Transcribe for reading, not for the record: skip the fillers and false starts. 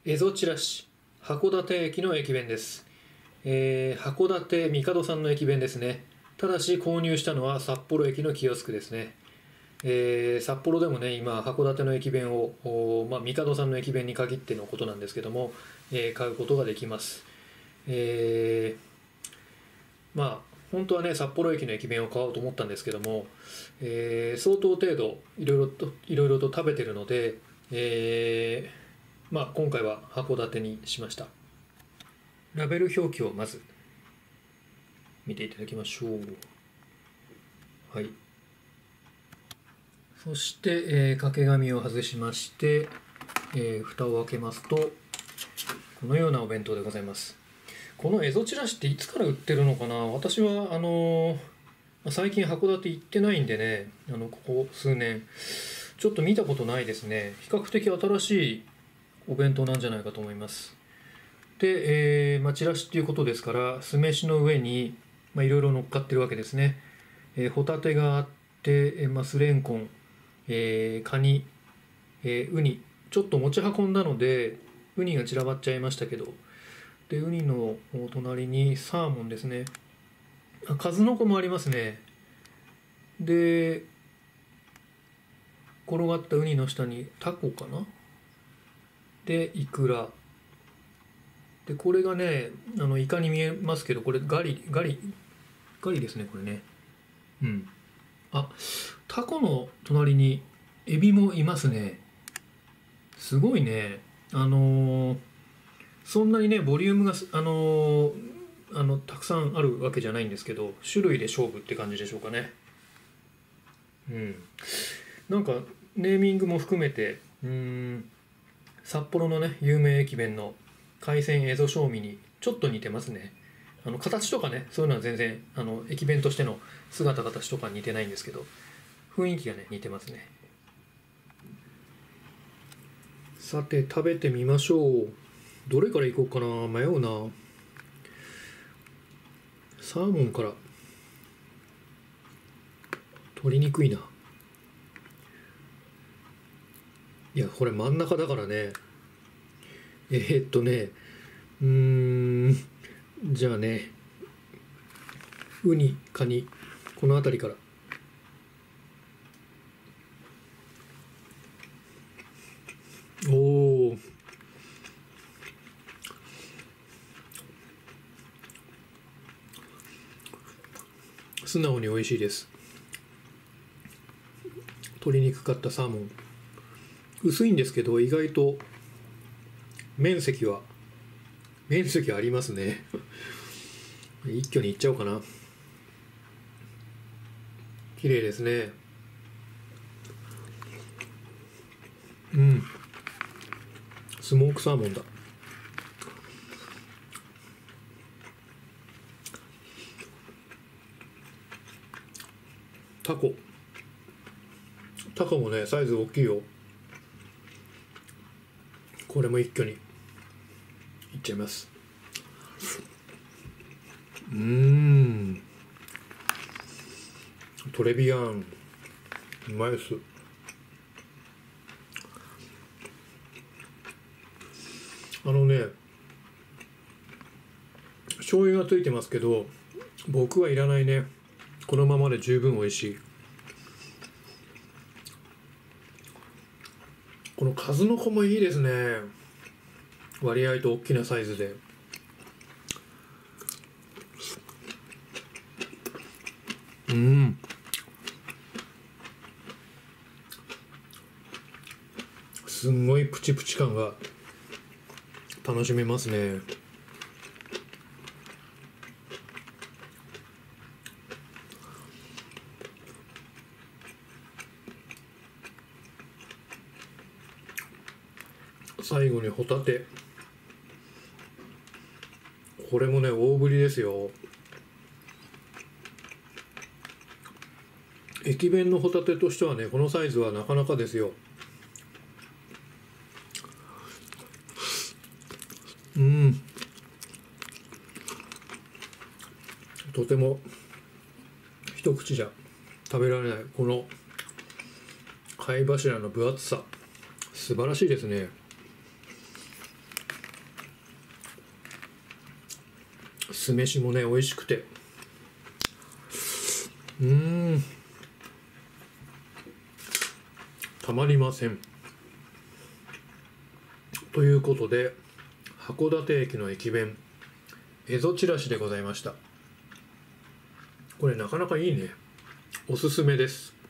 蝦夷チラシ函館駅の駅弁です。函館帝さんの駅弁ですね。ただし購入したのは札幌駅のキオスクですね。札幌でもね今函館の駅弁を帝さんの駅弁に限ってのことなんですけども、買うことができます。本当はね札幌駅の駅弁を買おうと思ったんですけども、相当程度いろいろと食べてるので、今回は函館にしました。ラベル表記をまず見ていただきましょう。はい。そして、掛け紙を外しまして、蓋を開けますとこのようなお弁当でございます。この蝦夷チラシっていつから売ってるのかな。私は最近函館行ってないんでね、ここ数年ちょっと見たことないですね。比較的新しいお弁当なんじゃないかと思います。で、チラシっていうことですから酢飯の上にいろいろ乗っかってるわけですね。ホタテがあって、酢レンコン、カニ、ウニ、ちょっと持ち運んだのでウニが散らばっちゃいましたけど、でウニの隣にサーモンですね。数の子もありますね。で転がったウニの下にタコかな。でイクラで、これがねイカに見えますけど、これガリですね、これね。タコの隣にエビもいますね。すごいね。そんなにねボリュームがたくさんあるわけじゃないんですけど、種類で勝負って感じでしょうかね。なんかネーミングも含めて札幌のね有名駅弁の海鮮蝦夷正味にちょっと似てますね。形とかねそういうのは全然駅弁としての姿形とか似てないんですけど、雰囲気がね似てますね。さて食べてみましょう。どれからいこうかな、迷うな。サーモンから。取りにくいな。いやこれ真ん中だからね。じゃあね、ウニ、カニ、この辺りから。おお、素直に美味しいです。鶏肉かったサーモン、薄いんですけど意外と面積はありますね。一挙にいっちゃおうかな。綺麗ですね。スモークサーモンだ。タコもねサイズ大きいよ。これも一挙にいっちゃいます。トレビアンうまいです。醤油がついてますけど僕はいらないね。このままで十分美味しい。この数の子もいいですね。割合と大きなサイズで。すんごいプチプチ感が楽しめますね。最後にホタテ、これもね大ぶりですよ。駅弁のホタテとしてはねこのサイズはなかなかですよ。とても一口じゃ食べられないこの貝柱の分厚さ、素晴らしいですね。 酢飯もね美味しくて、たまりません。ということで函館駅の駅弁蝦夷ちらしでございました。これなかなかいいね。おすすめです。